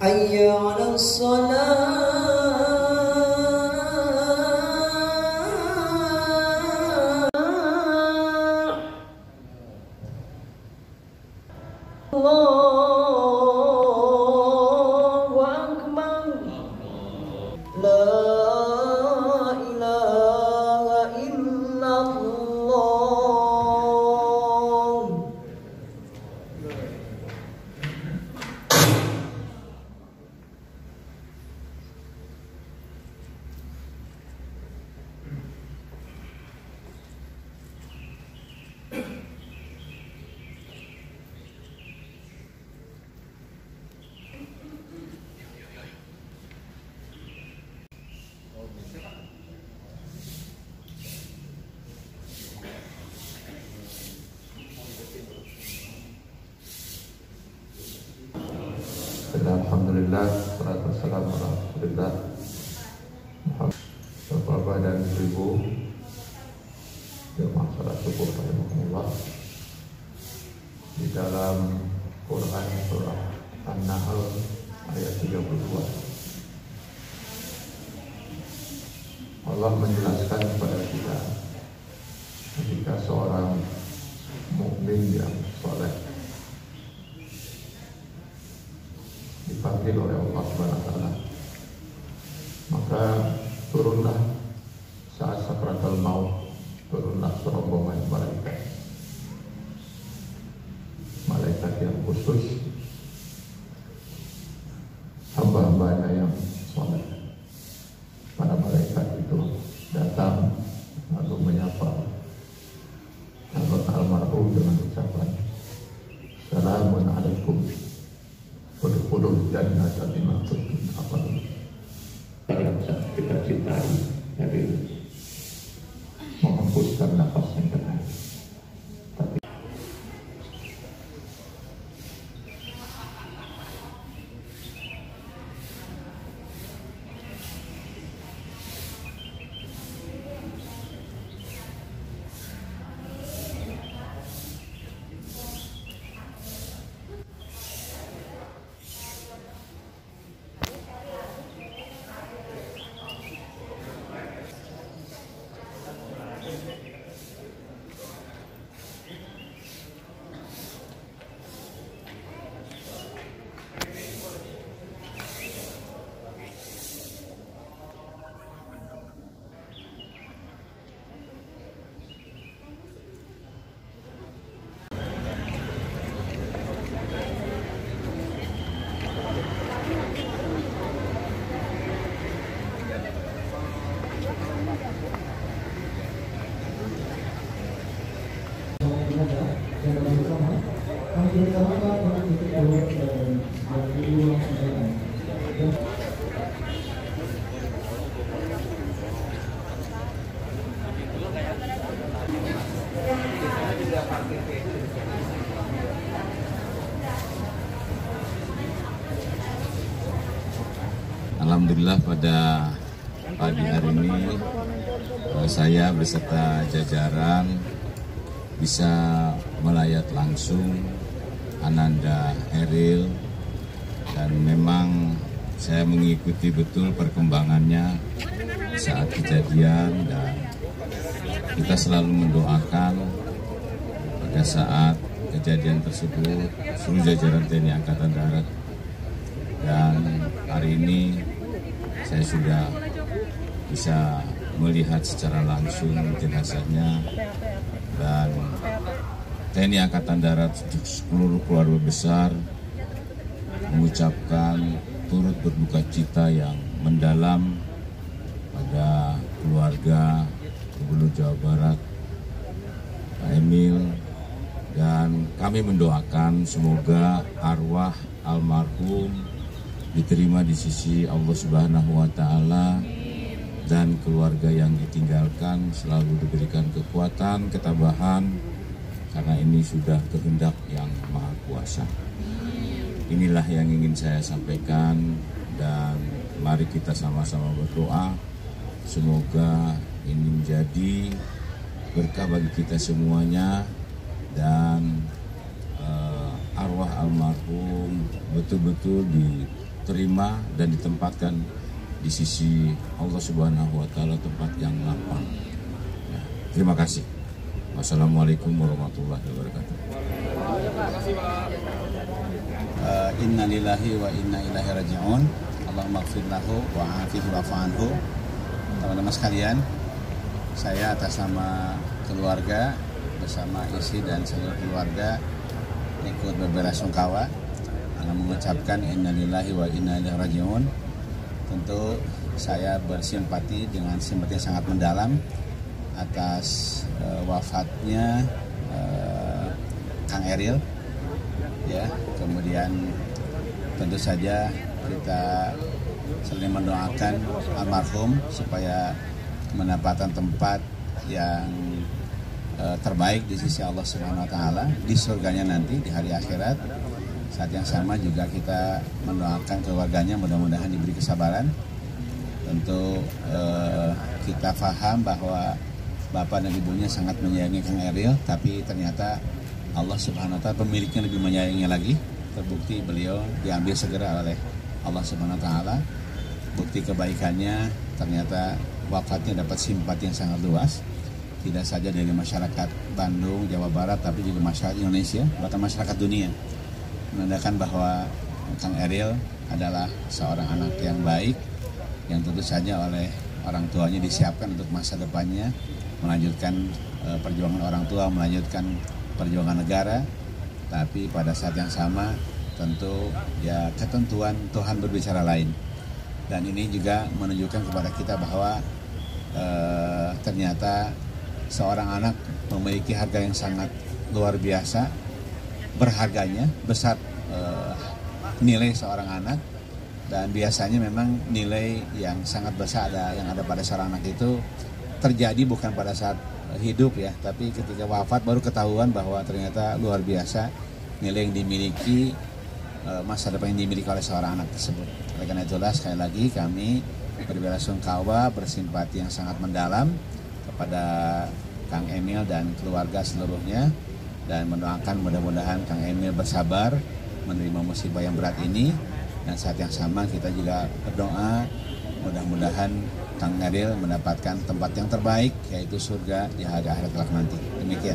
حي على الصلاة الله أكبر لا إله إلا الله. Alhamdulillah, salatu wassalamu ala Rasulillah Bapak dan Ibu jemaah salat subuh rahimahumullah. Di dalam Quran surah An-Nahl ayat 32 Allah menjelaskan kepada kita ketika seorang mukmin yang saleh dipanggil oleh Allah Subhanahu wa taala, maka turunlah saat sakratul maut, turunlah serombongan malaikat yang khusus, hamba-hambanya yang saleh. Para malaikat itu datang lalu menyapa almarhum dengan ucapan Assalamun alaikum udkhulul jannata bima kuntum ta'malun. Yang kita cintai dari menghembuskan nafas yang terakhir. Alhamdulillah pada pagi hari ini saya beserta jajaran bisa melayat langsung Ananda Eril, dan memang saya mengikuti betul perkembangannya saat kejadian, dan kita selalu mendoakan pada saat kejadian tersebut seluruh jajaran TNI Angkatan Darat. Dan hari ini saya sudah bisa melihat secara langsung jenazahnya, dan TNI Angkatan Darat seluruh keluarga besar mengucapkan turut berduka cita yang mendalam pada keluarga Gubernur Jawa Barat Pak Emil, dan kami mendoakan semoga arwah almarhum diterima di sisi Allah Subhanahu wa taala, dan keluarga yang ditinggalkan selalu diberikan kekuatan, ketabahan, karena ini sudah kehendak yang Maha Kuasa. Inilah yang ingin saya sampaikan, dan mari kita sama-sama berdoa semoga ini menjadi berkah bagi kita semuanya, dan arwah almarhum betul-betul terima dan ditempatkan di sisi Allah Subhanahu wa Ta'ala, tempat yang lapang. Ya, terima kasih. Wassalamualaikum warahmatullahi wabarakatuh. Inna lillahi wa inna ilaihi raji'un. Allahumma ighfir lahu wa afihi wa'fu anhu. Teman-teman sekalian, saya atas nama keluarga bersama istri dan seluruh keluarga ikut berbelasungkawa dalam mengucapkan inna lillahi wa inna ilaihi raji'un. Tentu saya bersimpati dengan simpati yang sangat mendalam atas wafatnya Kang Eril, ya. Kemudian tentu saja kita saling mendoakan almarhum supaya mendapatkan tempat yang terbaik di sisi Allah Subhanahu wa Ta'ala di surganya nanti di hari akhirat. Saat yang sama juga kita mendoakan keluarganya mudah-mudahan diberi kesabaran. Tentu kita paham bahwa bapak dan ibunya sangat menyayangi Kang Eril, tapi ternyata Allah Subhanahu wa Ta'ala pemiliknya lebih menyayangi lagi. Terbukti beliau diambil segera oleh Allah Subhanahu wa Ta'ala. Bukti kebaikannya ternyata wafatnya dapat simpati yang sangat luas, tidak saja dari masyarakat Bandung, Jawa Barat, tapi juga masyarakat Indonesia, bahkan masyarakat dunia, menandakan bahwa Kang Eril adalah seorang anak yang baik, yang tentu saja oleh orang tuanya disiapkan untuk masa depannya, melanjutkan perjuangan orang tua, melanjutkan perjuangan negara. Tapi pada saat yang sama tentu ya ketentuan Tuhan berbicara lain. Dan ini juga menunjukkan kepada kita bahwa ternyata seorang anak memiliki harga yang sangat luar biasa, berharganya, besar nilai seorang anak. Dan biasanya memang nilai yang sangat besar yang ada pada seorang anak itu terjadi bukan pada saat hidup ya, tapi ketika wafat baru ketahuan bahwa ternyata luar biasa nilai yang dimiliki, masa depan yang dimiliki oleh seorang anak tersebut. Oleh karena itulah sekali lagi kami berbelasungkawa, bersimpati yang sangat mendalam kepada Kang Emil dan keluarga seluruhnya, dan mendoakan mudah-mudahan Kang Emil bersabar menerima musibah yang berat ini. Dan saat yang sama kita juga berdoa mudah-mudahan Kang Eril mendapatkan tempat yang terbaik, yaitu surga di hari akhirat kelak nanti. Demikian.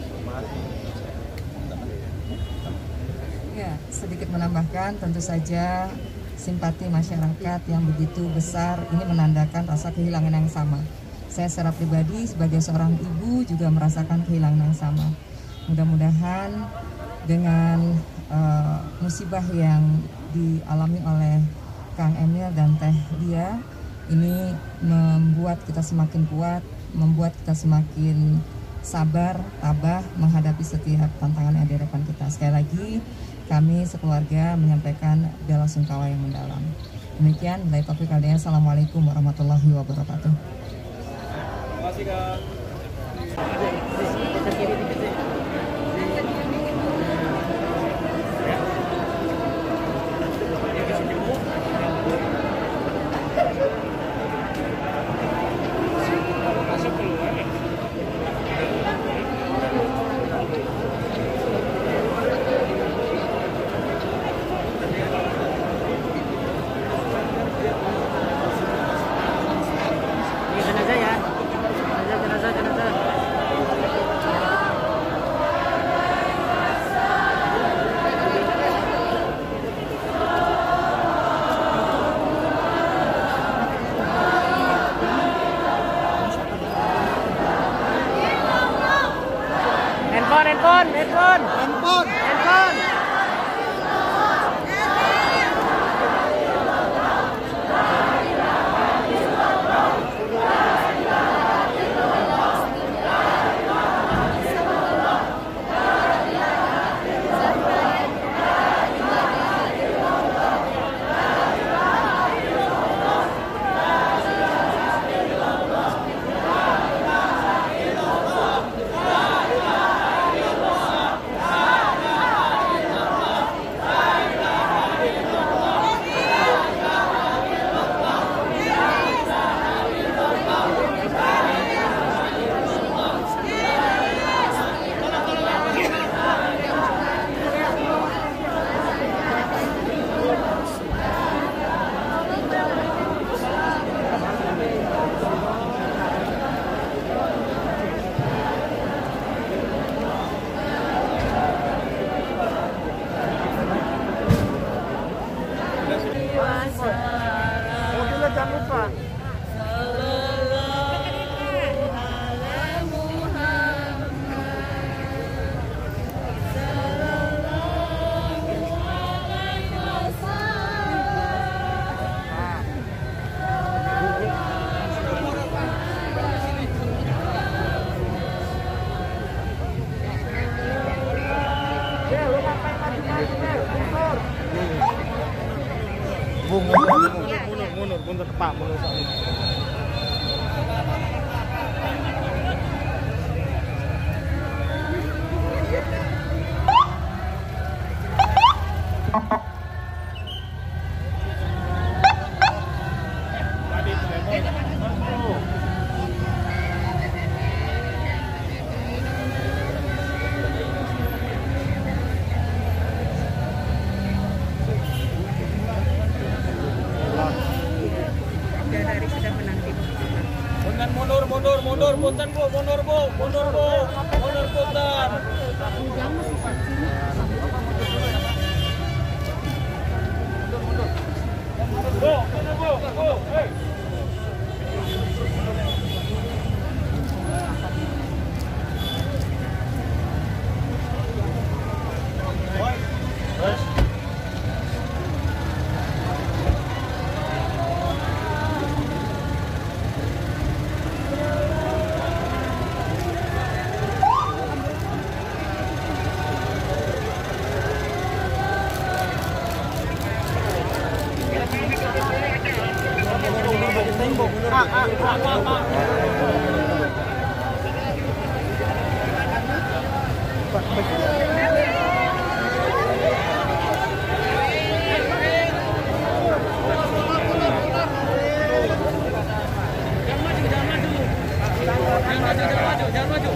Ya, sedikit menambahkan, tentu saja simpati masyarakat yang begitu besar ini menandakan rasa kehilangan yang sama. Saya secara pribadi sebagai seorang ibu juga merasakan kehilangan yang sama. Mudah-mudahan dengan musibah yang dialami oleh Kang Emil dan Teh Dia ini membuat kita semakin kuat, membuat kita semakin sabar, tabah menghadapi setiap tantangan yang ada di depan kita. Sekali lagi kami sekeluarga menyampaikan belasungkawa yang mendalam. Demikian, billahi taufiq wal hidayah. Assalamualaikum warahmatullahi wabarakatuh. Terima kasih, Kak. Jenazah ya, jenazah. Mobilnya jangan lupa. Mundur ke Pak, mundur. Mundur, punten Bu, mundur punten. Bu, hei. Jangan maju.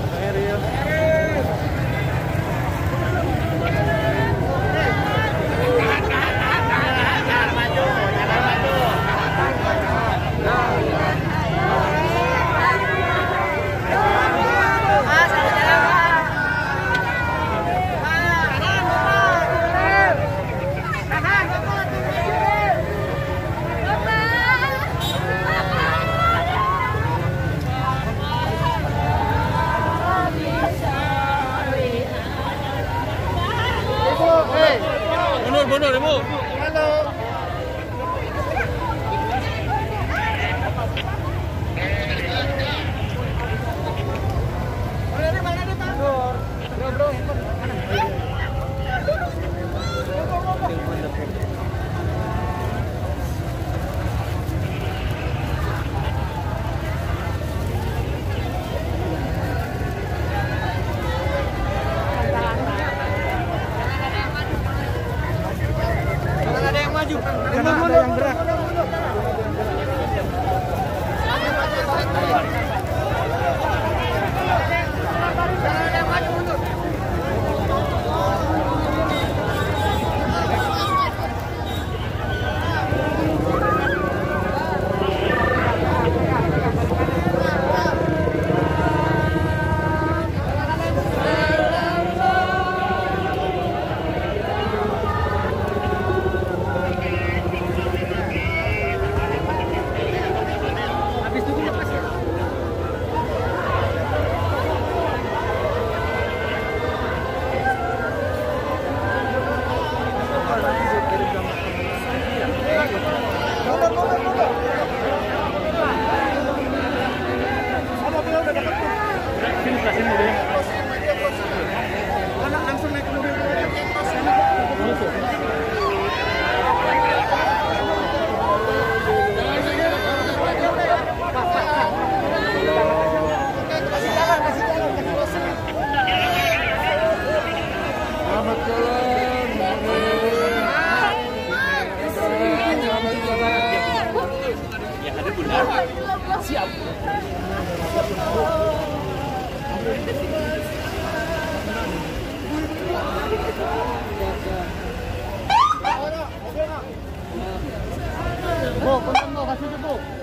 Mundur, Ibu. Halo. Bro. Jangan ada yang gerak. Langsung naik ke mobil. Selamat jalan. Ya ada Bunda. Siap. Bu, kasih Bu.